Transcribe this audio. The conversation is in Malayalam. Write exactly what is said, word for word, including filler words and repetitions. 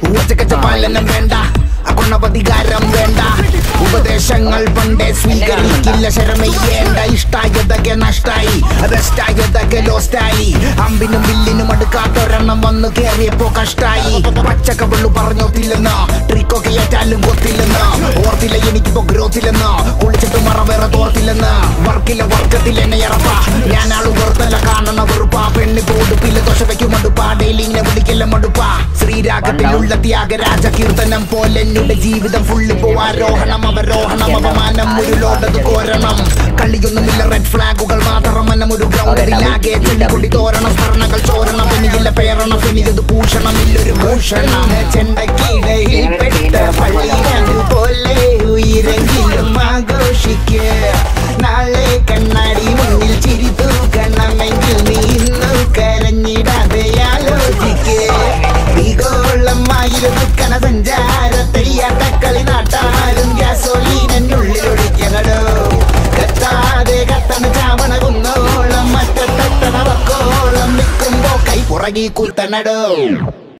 ഒറ്റക്കച്ച പാലനം വേണ്ട അകുണപതികാരം വേണ്ട ഉപദേശങ്ങൾ പണ്ടേ സ്വീകരിക്കില്ല ശരമയ്യേണ്ട ഇഷ്ടായതൊക്കെ നഷ്ടായി ബെസ്റ്റായതൊക്കെ ലോസ്റ്റായി അമ്പിനും വില്ലിനും അടുക്കാത്തൊരെണ്ണം വന്ന് കേറിയപ്പോ കഷ്ടായി പച്ചക്കവള്ളു പറഞ്ഞോത്തില്ലെന്ന് ട്രിക്കൊക്കെ ഏറ്റാലും കൊത്തില്ലെന്ന് ഓർത്തില്ല എനിക്കിപ്പോ ഗ്രോത്തില്ലെന്ന് കുളിച്ചിട്ട് മറ വേറെ തോർത്തില്ലെന്ന് വർക്കിലെ വർക്കത്തിൽ എന്നെ ഇറപ്പ ഞാനാള് വെറുതല്ല കാണണ വെറുപ്പാ പെണ്ണിപ്പോ ഉടുപ്പില്ല ദോശ വയ്ക്കും മടുപ്പാ ഡെയിലി ഇങ്ങനെ വിളിക്കല്ല മടുപ്പാ ശ്രീരാഗത്തിലുള്ള ത്യാഗരാജ കീർത്തനം പോലെ എന്നുടെ ജീവിതം ഫുള്ള് പോ ആരോഹണം അവരോഹണം അപമാനം ഒരു ലോടത് കോരണം കളിയൊന്നുമില്ല റെഡ് ഫ്ലാഗുകൾ മാത്രം മനം ഒരു ഗ്രൗണ്ടിലാകെ ചെടികൊടി തോരണം സ്മരണകൾ ചോരണം എനിക്കില്ല പേരണം എനിക്കത് ഭൂഷണം ഇല്ലൊരു ഭൂഷണം ചെണ്ടക്കിടയിൽ പെട്ട പള്ളികൾ പോലെ ഉയരെങ്കിലും ആഘോഷിക്കുക നാളെ കണ്ണാടി മുന്നിൽ ചിരി തൂക്കണമെങ്കിൽ നീ ഇന്നു കരഞ്ഞിടാതെ ആലോചിക്കുക ോളമായിരുന്ന സഞ്ചാരത്തെയ്യാട്ടക്കളി നാട്ടാരും ഗ്യാസോലീനുള്ളിലൊഴിക്കണോ കത്താതെ കത്തണ ചാവണ കുന്നോളം മറ്റത്തണ വക്കോളം നിൽക്കുമ്പോ കൈ പുറകി കുത്തണടോ.